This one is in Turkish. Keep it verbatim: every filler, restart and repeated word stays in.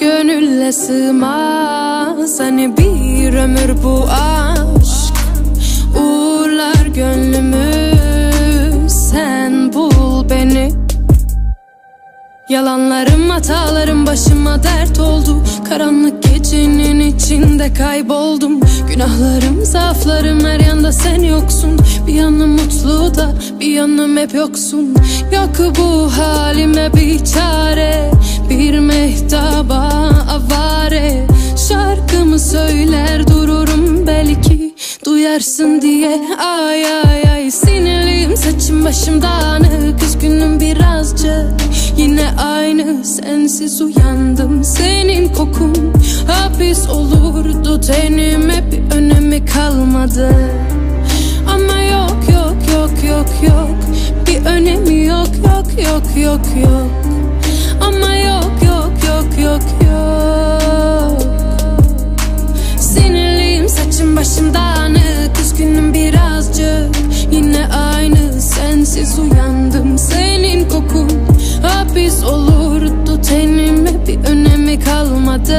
gönülle sığmaz. Hani bir ömür bu aşk uğurlar gönlümü, sen bul beni. Yalanlarım, hatalarım başıma dert oldu. Karanlık gecenin içinde kayboldum. Günahlarım, zaaflarım, her yanda sen yoksun. Bir yanım mutlu da bir yanım hep yoksun. Yok bu halime bir çare, bir mehtaba avare. Şarkımı söyler dururum, belki duyarsın diye. Ay ay ay, sinirliyim, saçım başım dağınık, üzgünüm birazcık. Yine aynı, sensiz uyandım. Senin kokun hapis olurdu tenime, bir önemi kalmadı. Ama yok yok yok yok yok, bir önemi yok yok yok yok yok. Ama yok yok yok yok yok. Sinirliyim, saçım başım dağınık, üzgünüm birazcık. Yine aynı, sensiz uyandım. Senin kokun hapis olurdu tenime, bir önemi kalmadı.